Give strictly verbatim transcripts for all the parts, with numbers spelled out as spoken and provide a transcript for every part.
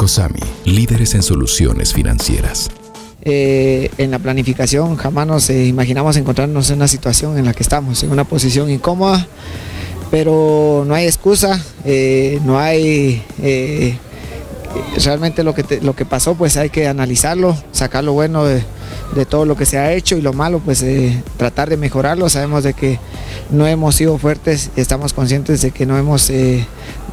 Cosami, líderes en soluciones financieras. Eh, en la planificación jamás nos eh, imaginamos encontrarnos en una situación en la que estamos, en una posición incómoda, pero no hay excusa, eh, no hay... Eh, realmente lo que, te, lo que pasó pues hay que analizarlo, sacar lo bueno de, de todo lo que se ha hecho y lo malo pues eh, tratar de mejorarlo. Sabemos de que no hemos sido fuertes, estamos conscientes de que no hemos eh,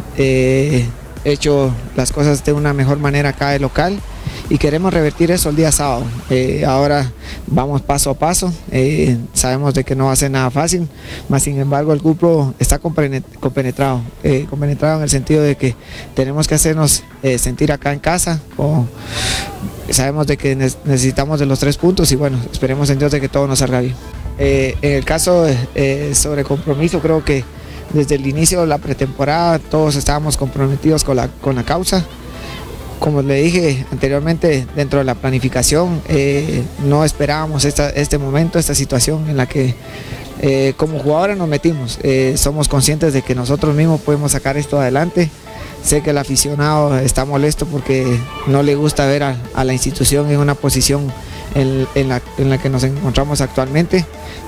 eh, hecho las cosas de una mejor manera acá de local y queremos revertir eso el día sábado. Eh, ahora vamos paso a paso, eh, sabemos de que no va a ser nada fácil, mas sin embargo el grupo está compenetrado, eh, compenetrado en el sentido de que tenemos que hacernos eh, sentir acá en casa, o sabemos de que necesitamos de los tres puntos y bueno, esperemos en Dios de que todo nos salga bien. Eh, en el caso eh, sobre compromiso, creo que desde el inicio de la pretemporada todos estábamos comprometidos con la, con la causa. Como le dije anteriormente, dentro de la planificación eh, no esperábamos esta, este momento, esta situación en la que eh, como jugadores nos metimos. Eh, somos conscientes de que nosotros mismos podemos sacar esto adelante. Sé que el aficionado está molesto porque no le gusta ver a, a la institución en una posición en, en, la, en la que nos encontramos actualmente,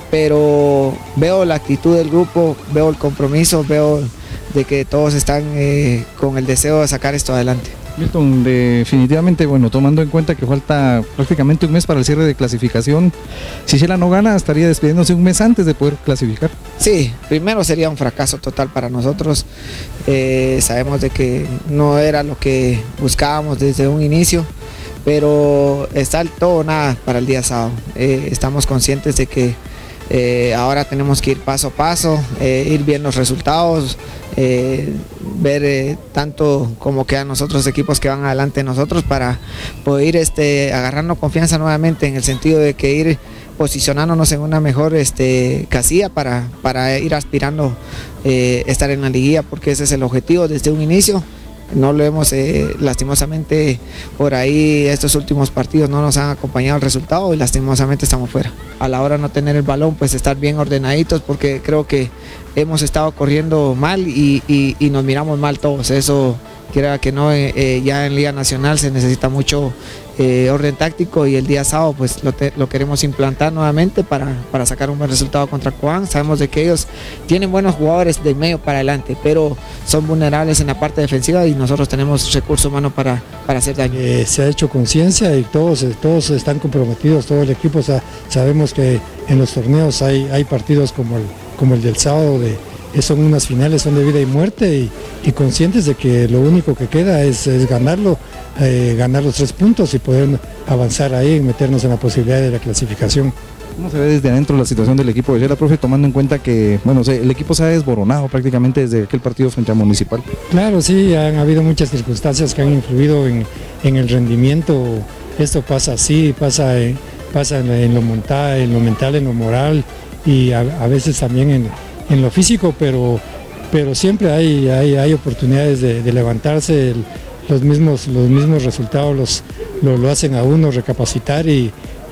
pero veo la actitud del grupo, veo el compromiso, veo de que todos están eh, con el deseo de sacar esto adelante. Milton, definitivamente, bueno, tomando en cuenta que falta prácticamente un mes para el cierre de clasificación, si Shela no gana, estaría despidiéndose un mes antes de poder clasificar. Sí, primero sería un fracaso total para nosotros, eh, sabemos de que no era lo que buscábamos desde un inicio, pero está el todo o nada para el día sábado. Eh, estamos conscientes de que eh, ahora tenemos que ir paso a paso, eh, ir viendo los resultados, Eh, ver eh, tanto como quedan los otros equipos que van adelante de nosotros para poder ir este, agarrando confianza nuevamente, en el sentido de que ir posicionándonos en una mejor este, casilla para, para ir aspirando eh, estar en la liguilla, porque ese es el objetivo desde un inicio. No lo hemos, eh, lastimosamente por ahí estos últimos partidos no nos han acompañado el resultado y lastimosamente estamos fuera. A la hora de no tener el balón, pues estar bien ordenaditos, porque creo que hemos estado corriendo mal y, y, y nos miramos mal todos. Eso, quiera que no, eh, eh, ya en Liga Nacional se necesita mucho eh, orden táctico y el día sábado pues lo, te, lo queremos implantar nuevamente para, para sacar un buen resultado contra Cobán. Sabemos de que ellos tienen buenos jugadores de medio para adelante, pero son vulnerables en la parte defensiva y nosotros tenemos recursos humanos para, para hacer daño. Eh, se ha hecho conciencia y todos, todos están comprometidos, todo el equipo. O sea, sabemos que en los torneos hay, hay partidos como el, como el del sábado, de, son unas finales, son de vida y muerte, y, y conscientes de que lo único que queda es, es ganarlo, eh, ganar los tres puntos y poder avanzar ahí y meternos en la posibilidad de la clasificación. ¿Cómo se ve desde adentro la situación del equipo de Shela, profe, tomando en cuenta que bueno, el equipo se ha desboronado prácticamente desde aquel partido frente a Municipal? Claro, sí, han habido muchas circunstancias que han influido en, en el rendimiento. Esto pasa así, pasa, en, pasa en lo mental, en lo mental, en lo moral y a, a veces también en, en lo físico, pero, pero siempre hay, hay, hay oportunidades de, de levantarse. El, los, mismos, los mismos resultados los, lo, lo hacen a uno recapacitar y,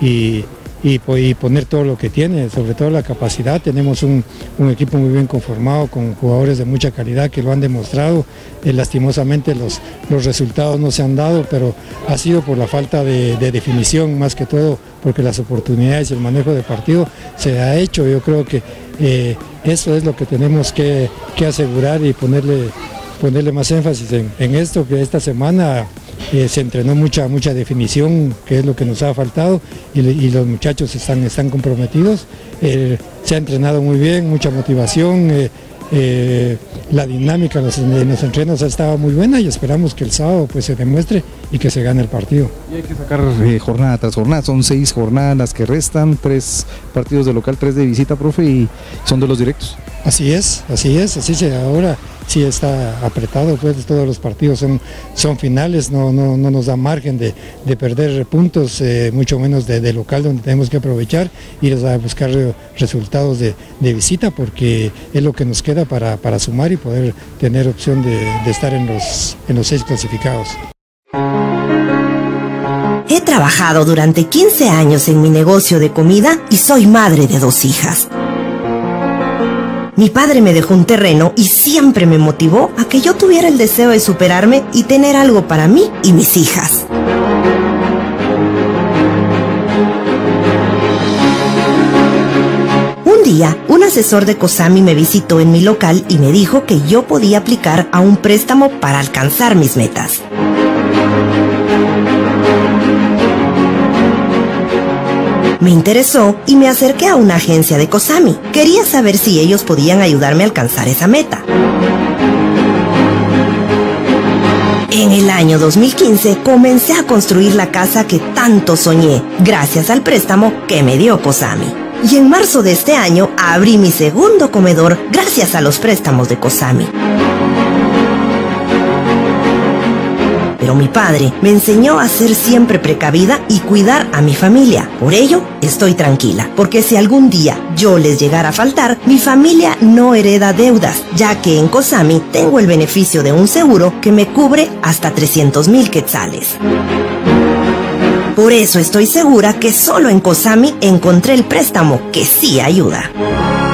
y Y, y poner todo lo que tiene, sobre todo la capacidad. Tenemos un, un equipo muy bien conformado, con jugadores de mucha calidad que lo han demostrado. Eh, lastimosamente los, los resultados no se han dado, pero ha sido por la falta de, de definición más que todo, porque las oportunidades y el manejo de partido se ha hecho. Yo creo que eh, eso es lo que tenemos que, que asegurar y ponerle, ponerle más énfasis en, en esto, que esta semana Eh, se entrenó mucha mucha definición, que es lo que nos ha faltado, y, y los muchachos están, están comprometidos. Eh, se ha entrenado muy bien, mucha motivación, eh, eh, la dinámica en los, en los entrenos ha estado muy buena y esperamos que el sábado pues se demuestre y que se gane el partido. Y hay que sacar eh, jornada tras jornada, son seis jornadas las que restan, tres partidos de local, tres de visita, profe, y son de los directos. Así es, así es, así se ahora sí está apretado, pues todos los partidos son, son finales, no, no, no nos da margen de, de perder puntos, eh, mucho menos de, de local, donde tenemos que aprovechar y ir a buscar resultados de, de visita, porque es lo que nos queda para, para sumar y poder tener opción de, de estar en los, en los seis clasificados. He trabajado durante quince años en mi negocio de comida y soy madre de dos hijas. Mi padre me dejó un terreno y siempre me motivó a que yo tuviera el deseo de superarme y tener algo para mí y mis hijas. Un día, un asesor de COSAMI me visitó en mi local y me dijo que yo podía aplicar a un préstamo para alcanzar mis metas. Me interesó y me acerqué a una agencia de COSAMI. Quería saber si ellos podían ayudarme a alcanzar esa meta. En el año dos mil quince comencé a construir la casa que tanto soñé, gracias al préstamo que me dio COSAMI. Y en marzo de este año abrí mi segundo comedor gracias a los préstamos de COSAMI. Pero mi padre me enseñó a ser siempre precavida y cuidar a mi familia. Por ello, estoy tranquila, porque si algún día yo les llegara a faltar, mi familia no hereda deudas, ya que en COSAMI tengo el beneficio de un seguro que me cubre hasta trescientos mil quetzales. Por eso estoy segura que solo en COSAMI encontré el préstamo que sí ayuda.